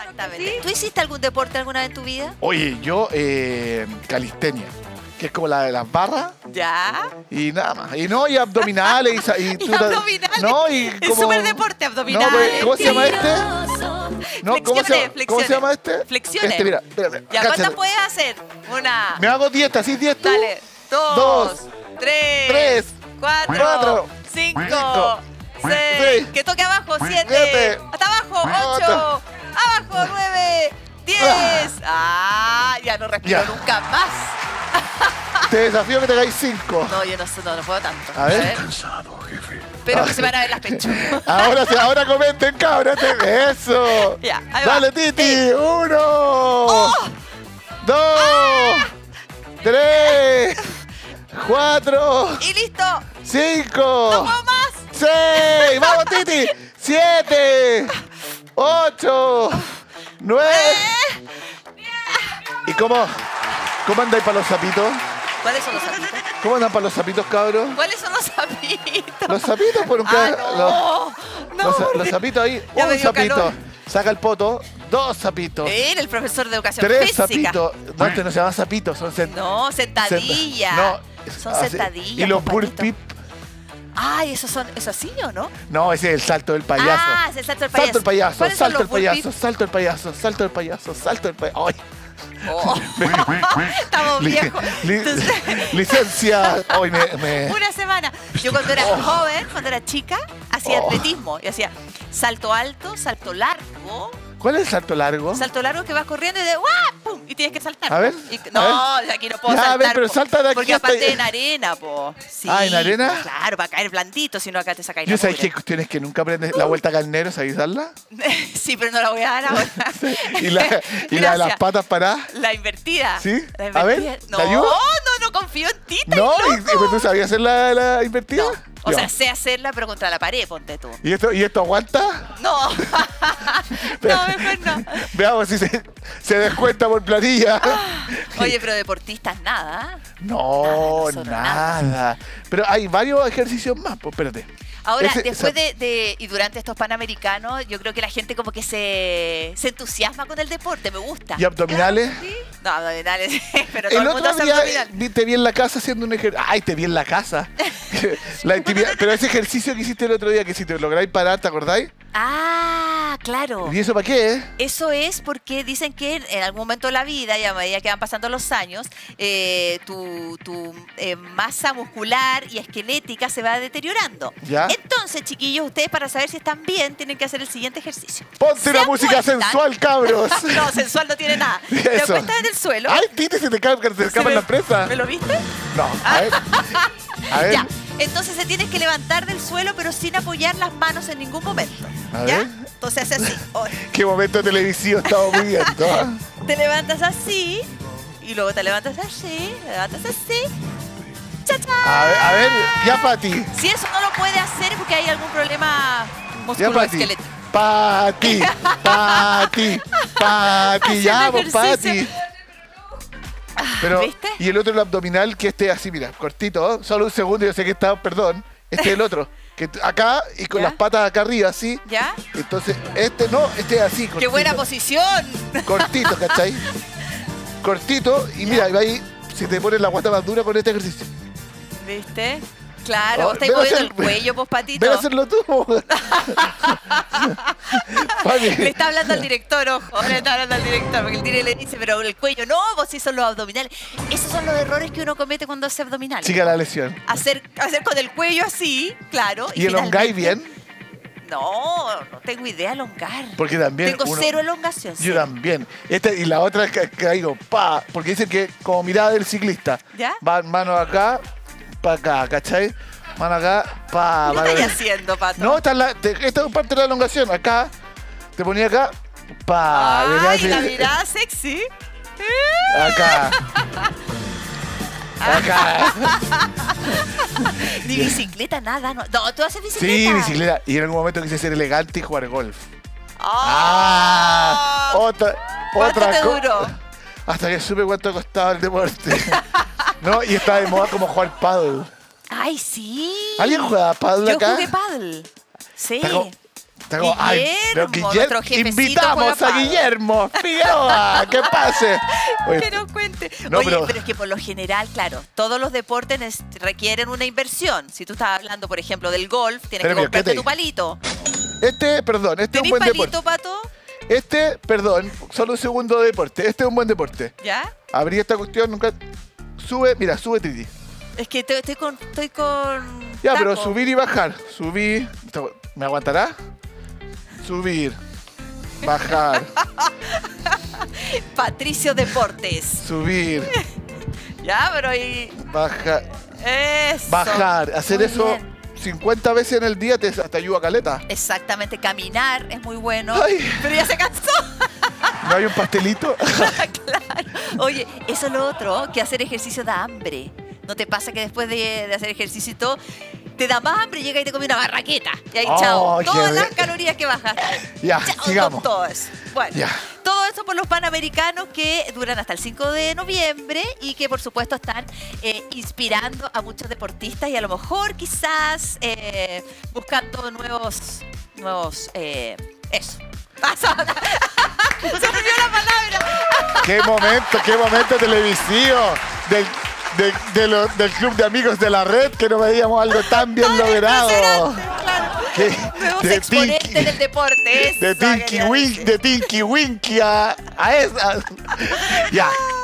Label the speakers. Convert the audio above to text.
Speaker 1: Exactamente.
Speaker 2: ¿Sí?
Speaker 1: ¿Tú hiciste algún deporte alguna vez en tu vida?
Speaker 3: Oye, yo, calistenia, que es como la de las barras
Speaker 1: Ya.
Speaker 3: y nada más. Y no, y abdominales. Y
Speaker 1: Y abdominales.
Speaker 3: No, y
Speaker 1: Es
Speaker 3: como...
Speaker 1: súper deporte,
Speaker 3: No,
Speaker 1: abdominales.
Speaker 3: pues, ¿cómo se llama este? No,
Speaker 1: Flexiones,
Speaker 3: ¿cómo se llama este?
Speaker 1: Flexiones.
Speaker 3: Este, mira, espérame.
Speaker 1: ¿Ya
Speaker 3: cáchate.
Speaker 1: cuántas puedes hacer? Una.
Speaker 3: Me hago 10, ¿así 10 tú?
Speaker 1: Dale. Dos. Tres.
Speaker 3: Tres,
Speaker 1: Cuatro.
Speaker 3: cuatro,
Speaker 1: Cinco.
Speaker 3: cinco,
Speaker 1: Seis.
Speaker 3: seis,
Speaker 1: Que toque abajo. Siete.
Speaker 3: siete,
Speaker 1: Hasta abajo. Ocho.
Speaker 3: ocho,
Speaker 1: Abajo. 9. 10. Ya no respiro
Speaker 3: Ya.
Speaker 1: nunca más.
Speaker 3: Te desafío que te hagáis 5.
Speaker 1: No, yo no, no puedo tanto.
Speaker 3: A ver.
Speaker 1: Pero que se van a ver las pechugas.
Speaker 3: Ahora sí, ahora comenten, cabras. Eso.
Speaker 1: Ya, ahí
Speaker 3: Dale,
Speaker 1: va.
Speaker 3: Titi. 1, 2, 3, 4,
Speaker 1: Y listo.
Speaker 3: 5,
Speaker 1: No puedo más.
Speaker 3: 6. Vamos, Titi. 7, 8, 9. ¿Y cómo andáis para los sapitos?
Speaker 1: ¿Cuáles son los sapitos?
Speaker 3: ¿Cómo andan para los sapitos, cabros?
Speaker 1: ¿Cuáles son los sapitos?
Speaker 3: Los sapitos por un los sapitos ahí.
Speaker 1: Ya me
Speaker 3: Un
Speaker 1: dio
Speaker 3: sapito.
Speaker 1: calor.
Speaker 3: Saca el poto. 2 sapitos.
Speaker 1: Era el profesor de educación
Speaker 3: 3
Speaker 1: física.
Speaker 3: sapitos. No, este no se llama sapitos, son
Speaker 1: No, sentadilla.
Speaker 3: No.
Speaker 1: Son
Speaker 3: así.
Speaker 1: sentadillas.
Speaker 3: Y los
Speaker 1: compadrito.
Speaker 3: burpee.
Speaker 1: Ay, ¿esos son eso así o no?
Speaker 3: No, ese es el salto del payaso.
Speaker 1: Ah, es el salto del payaso.
Speaker 3: Salto el payaso,
Speaker 1: ¿Cuáles son
Speaker 3: salto el
Speaker 1: los burpees?
Speaker 3: payaso, salto el payaso, salto el payaso, salto el payaso. Ay.
Speaker 1: Oh. Estamos viejos. Entonces,
Speaker 3: Licencia. Hoy
Speaker 1: una semana. Yo cuando era joven, cuando era chica, hacía
Speaker 3: Oh.
Speaker 1: atletismo. Y hacía salto alto, salto largo.
Speaker 3: ¿Cuál es el salto largo?
Speaker 1: Salto largo que vas corriendo y de ¡guau! ¡Pum! Y tienes que saltar.
Speaker 3: A ver,
Speaker 1: Y-
Speaker 3: a
Speaker 1: no, aquí no puedo
Speaker 3: Ya, a
Speaker 1: saltar.
Speaker 3: ver, pero
Speaker 1: po,
Speaker 3: salta de aquí
Speaker 1: porque
Speaker 3: hasta
Speaker 1: aparte
Speaker 3: allá.
Speaker 1: en arena, po. Sí,
Speaker 3: Ah, ¿en arena?
Speaker 1: Claro, para caer blandito, si no acá te sacáis
Speaker 3: Yo
Speaker 1: la
Speaker 3: sabes
Speaker 1: mugre.
Speaker 3: que cuestiones que nunca aprendes la vuelta carnero, ¿sabes darla?
Speaker 1: Sí, pero no la voy a dar ahora.
Speaker 3: Y la de las
Speaker 1: Gracias.
Speaker 3: patas paradas.
Speaker 1: La invertida.
Speaker 3: ¿Sí?
Speaker 1: La
Speaker 3: A ver,
Speaker 1: invertida.
Speaker 3: ¿te ayudo?
Speaker 1: No confío en ti, estás
Speaker 3: No,
Speaker 1: loco.
Speaker 3: pero tú sabías hacer la invertida.
Speaker 1: No. O
Speaker 3: Ya.
Speaker 1: sea, sé hacerla, pero contra la pared, ponte tú.
Speaker 3: ¿Y esto aguanta?
Speaker 1: No. No, mejor no.
Speaker 3: Veamos si se descuenta por planilla.
Speaker 1: Oye, pero deportistas nada.
Speaker 3: No,
Speaker 1: nosotros
Speaker 3: nada. Pero hay varios ejercicios más, pues espérate.
Speaker 1: Ahora,
Speaker 3: Ese-
Speaker 1: después
Speaker 3: esa-
Speaker 1: y durante estos Panamericanos, yo creo que la gente como que se entusiasma con el deporte, me gusta.
Speaker 3: ¿Y abdominales?
Speaker 1: No, abdominales, pero todo
Speaker 3: El
Speaker 1: el mundo
Speaker 3: otro
Speaker 1: hace
Speaker 3: día
Speaker 1: abdominal.
Speaker 3: te vi en la casa haciendo un ejercicio. Ay, te vi en la casa. La intimidad. Pero ese ejercicio que hiciste el otro día, que si te lográis parar, ¿te acordáis?
Speaker 1: Ah, claro.
Speaker 3: ¿Y eso para qué?
Speaker 1: Eso es porque dicen que en algún momento de la vida y a medida que van pasando los años, tu masa muscular y esquelética se va deteriorando.
Speaker 3: ¿Ya?
Speaker 1: Entonces, chiquillos, ustedes para saber si están bien tienen que hacer el siguiente ejercicio.
Speaker 3: Ponte
Speaker 1: ¿Se
Speaker 3: una música
Speaker 1: acuestan?
Speaker 3: sensual, cabros.
Speaker 1: No, sensual no tiene nada. Te
Speaker 3: Eso.
Speaker 1: acuestas en el suelo.
Speaker 3: Ay, Titi, se te escapa en la presa.
Speaker 1: ¿Me lo viste?
Speaker 3: No, a ver. A ver.
Speaker 1: Ya. Entonces se tienes que levantar del suelo, pero sin apoyar las manos en ningún momento.
Speaker 3: A
Speaker 1: ¿Ya?
Speaker 3: ver.
Speaker 1: Entonces hace así. Oh,
Speaker 3: Qué momento televisivo estamos viviendo. ¿Ah?
Speaker 1: te levantas así, y luego te levantas así, ¡Cha-cha!
Speaker 3: A ver, ya para ti.
Speaker 1: Si eso no lo puede hacer es porque hay algún problema
Speaker 3: Ya para ti.
Speaker 1: musculoesquelético.
Speaker 3: Pa' ti, pa' ti, pa' ti, ya,
Speaker 1: Haciendo
Speaker 3: pues, pa'
Speaker 1: ejercicio.
Speaker 3: ti. Pero,
Speaker 1: ¿Viste?
Speaker 3: y el otro, el abdominal, que esté así, mira, cortito, solo un segundo, yo sé que está, perdón. Este es el otro, que acá y con
Speaker 1: ¿Ya?
Speaker 3: las patas acá arriba, así.
Speaker 1: ¿Ya?
Speaker 3: Entonces, este no, este es así, cortito.
Speaker 1: ¡Qué buena posición!
Speaker 3: Cortito, ¿cachai? Cortito, y mira, ahí si te pones la guata más dura con este ejercicio.
Speaker 1: ¿Viste? Claro,
Speaker 3: Oh,
Speaker 1: vos estáis
Speaker 3: ven a
Speaker 1: moviendo
Speaker 3: hacer-
Speaker 1: el cuello, pues, patito.
Speaker 3: Ven a hacerlo tú. Papi.
Speaker 1: Le está hablando al director, ojo. Le está hablando al director, porque el director le dice, pero el cuello, no, vos sí son los abdominales. Esos son los errores que uno comete cuando hace abdominales.
Speaker 3: Chica la lesión.
Speaker 1: Hacer con el cuello así, claro.
Speaker 3: ¿Y elongáis
Speaker 1: finalmente-
Speaker 3: bien?
Speaker 1: No tengo idea de elongar.
Speaker 3: Porque también
Speaker 1: Tengo
Speaker 3: uno-
Speaker 1: cero elongación.
Speaker 3: Yo
Speaker 1: cero.
Speaker 3: también. Y la otra es que caigo, pa, porque dicen que como mirada del ciclista.
Speaker 1: ¿Ya?
Speaker 3: Van mano acá, pa acá, ¿cachai? Mano acá, pa,
Speaker 1: ¿Qué
Speaker 3: mano
Speaker 1: estáis
Speaker 3: acá.
Speaker 1: haciendo, Pato?
Speaker 3: No, esta es parte de la elongación. Acá, te ponía acá, pa.
Speaker 1: Ay,
Speaker 3: ¿verdad?
Speaker 1: la mirada sexy.
Speaker 3: Acá. Acá.
Speaker 1: Ni bicicleta, nada. No, tú haces bicicleta.
Speaker 3: Sí, bicicleta. Y en algún momento quise ser elegante y jugar golf.
Speaker 1: Ah,
Speaker 3: Otra
Speaker 1: ¿Cuánto te
Speaker 3: co-
Speaker 1: duró?
Speaker 3: Hasta que supe cuánto costaba el deporte. No, y estaba de moda como jugar paddle.
Speaker 1: Ay, sí.
Speaker 3: ¿Alguien juega paddle
Speaker 1: Yo
Speaker 3: acá?
Speaker 1: jugué paddle. Sí.
Speaker 3: Está como- Está como, ay, pero
Speaker 1: nuestro jefecito
Speaker 3: invitamos
Speaker 1: juega
Speaker 3: a
Speaker 1: pago.
Speaker 3: Guillermo Figueroa, que pase. Oye,
Speaker 1: Que nos cuente.
Speaker 3: No,
Speaker 1: Oye,
Speaker 3: pero-
Speaker 1: pero es que por lo general, claro, todos los deportes requieren una inversión. Si tú estás hablando, por ejemplo, del golf, tienes
Speaker 3: Pero
Speaker 1: que
Speaker 3: mira, ¿qué
Speaker 1: comprarte
Speaker 3: te
Speaker 1: tu
Speaker 3: digo?
Speaker 1: palito.
Speaker 3: perdón, este es un
Speaker 1: ¿Tenís
Speaker 3: buen
Speaker 1: palito,
Speaker 3: deporte.
Speaker 1: Pato?
Speaker 3: Perdón, solo un segundo de deporte. Este es un buen deporte.
Speaker 1: ¿Ya?
Speaker 3: Abrí esta cuestión, nunca... Sube, mira, sube Triti.
Speaker 1: Es que estoy con
Speaker 3: Ya, pero
Speaker 1: taco.
Speaker 3: subir y bajar. Subir. ¿Me aguantará? Subir. Bajar.
Speaker 1: Patricio Deportes.
Speaker 3: Subir.
Speaker 1: Ya, pero ahí...
Speaker 3: Bajar.
Speaker 1: Eso.
Speaker 3: Bajar. Hacer
Speaker 1: Muy
Speaker 3: eso
Speaker 1: bien.
Speaker 3: 50 veces en el día te ayuda caleta.
Speaker 1: Exactamente, caminar es muy bueno.
Speaker 3: Ay.
Speaker 1: Pero ya se cansó.
Speaker 3: ¿No hay un pastelito?
Speaker 1: Claro. Oye, eso es lo otro, que hacer ejercicio da hambre. ¿No te pasa que después de hacer ejercicio y todo, te da más hambre y llega y te come una barraqueta? Y ahí,
Speaker 3: Oh,
Speaker 1: chao.
Speaker 3: qué
Speaker 1: Todas las
Speaker 3: re-
Speaker 1: calorías que bajaste.
Speaker 3: Ya,
Speaker 1: Chao
Speaker 3: sigamos.
Speaker 1: con todo eso. Bueno,
Speaker 3: Ya.
Speaker 1: todo eso por los Panamericanos que duran hasta el 5 de noviembre y que por supuesto están inspirando a muchos deportistas y a lo mejor quizás buscando nuevos eso. Se me olvidó la palabra.
Speaker 3: Qué momento televisivo del club de amigos de la red que no veíamos algo tan bien logrado.
Speaker 1: Impresionante, claro.
Speaker 3: ¿Qué?
Speaker 1: Nuevos
Speaker 3: De
Speaker 1: exponentes
Speaker 3: Tinky-
Speaker 1: del deporte.
Speaker 3: De
Speaker 1: eso
Speaker 3: Tinky
Speaker 1: quería
Speaker 3: Wink,
Speaker 1: decir.
Speaker 3: de Tinky Winky a esa. Ya.